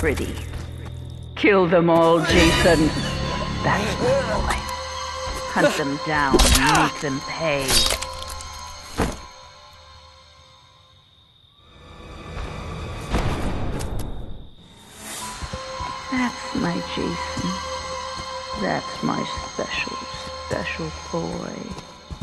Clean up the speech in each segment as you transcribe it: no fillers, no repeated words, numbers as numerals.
pretty. Kill them all, Jason. That's my boy. Hunt them down and make them pay. That's my Jason. That's my special, special boy.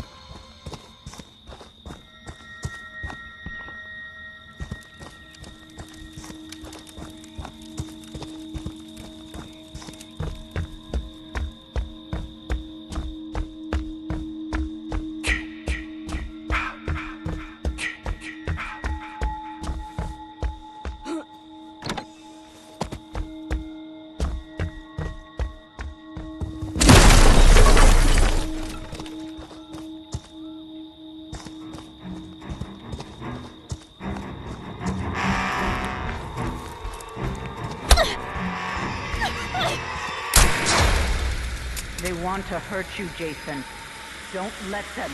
They want to hurt you, Jason. Don't let them.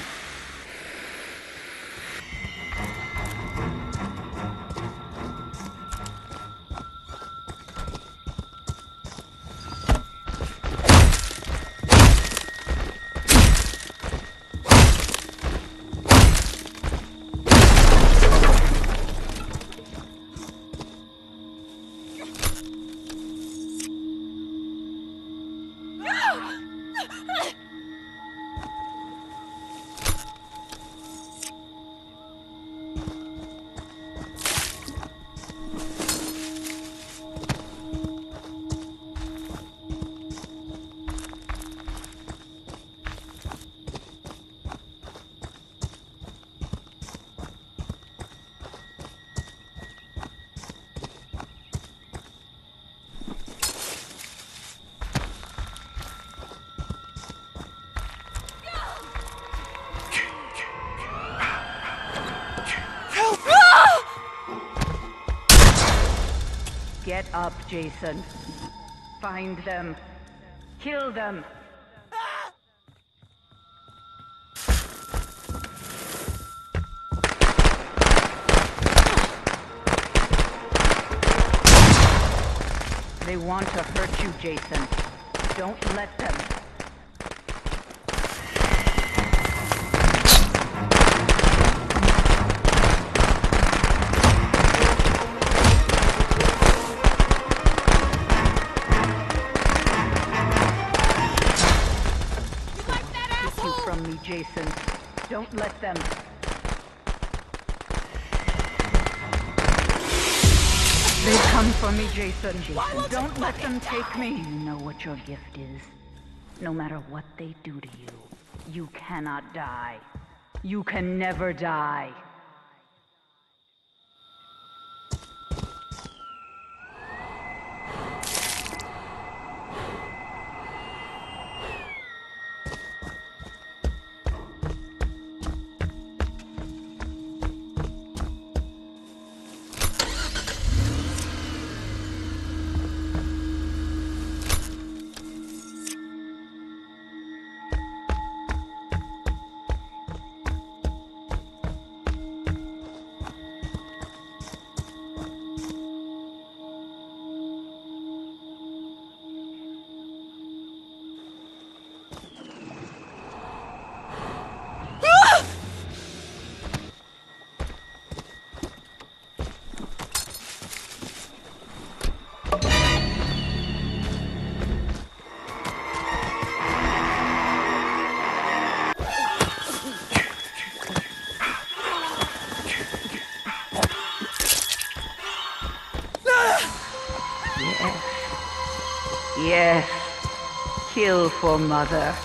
Get up, Jason. Find them. Kill them. They want to hurt you, Jason. Don't let them. Jason, don't let them. They come for me, Jason. Don't let them take me. You know what your gift is. No matter what they do to you, you cannot die. You can never die. Yes, kill for Mother.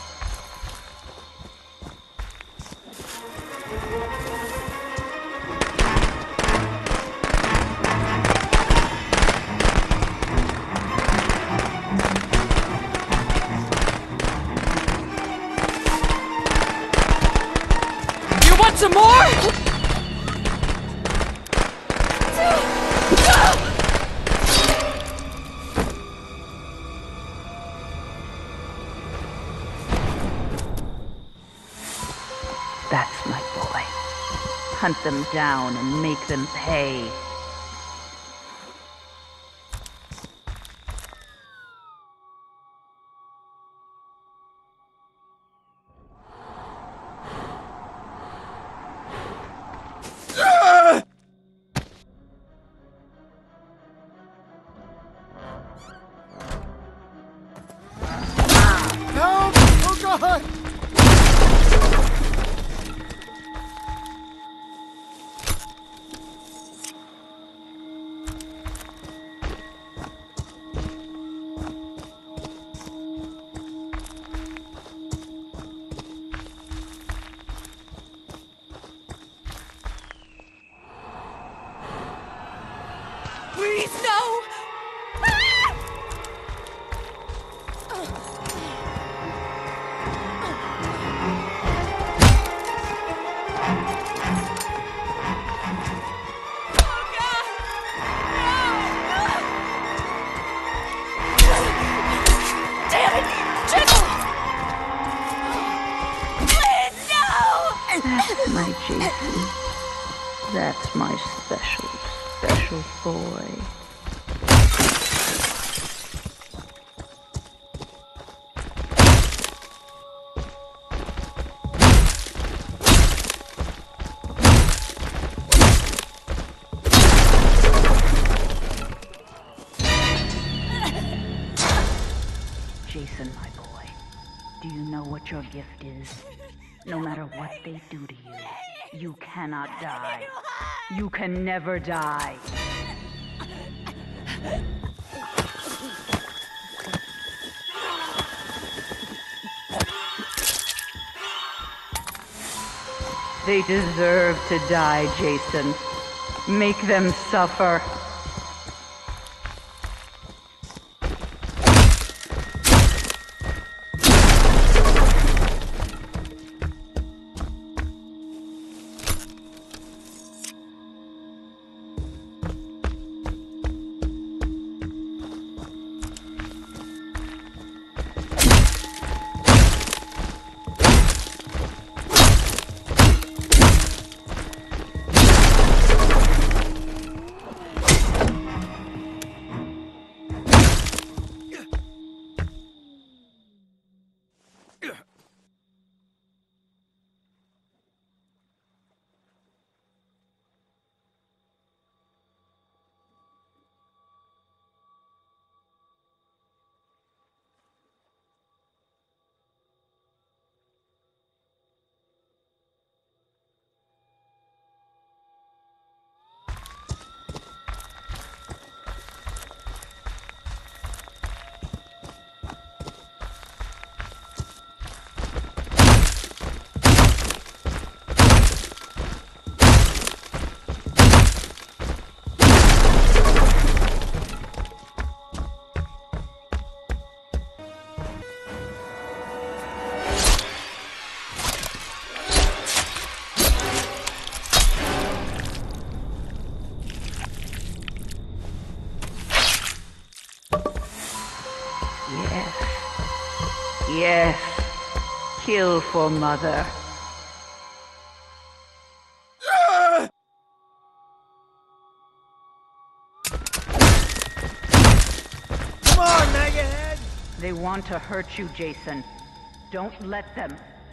You want some more? That's my boy. Hunt them down and make them pay. on! Please, no! That's my Jason. That's my special, special boy. Jason, my boy, do you know what your gift is? No matter what they do to you, you cannot die. You can never die. They deserve to die, Jason. Make them suffer. Yes. Kill for Mother. Come on, Megahead! They want to hurt you, Jason. Don't let them.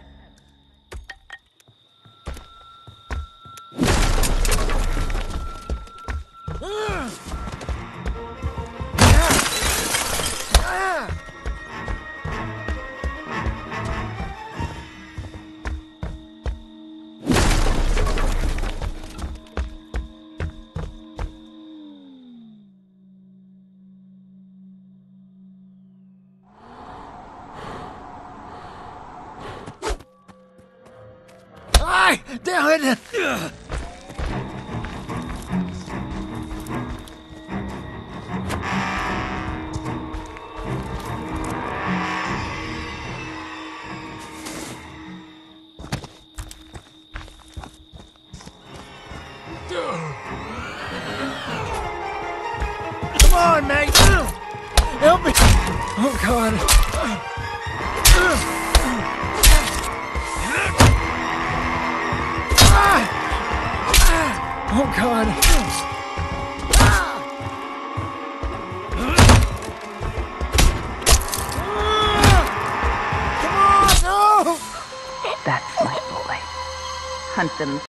Damn it! Come on, Meg! Help me! Oh, God. Oh, God. Come on, no! That's my boy. Hunt them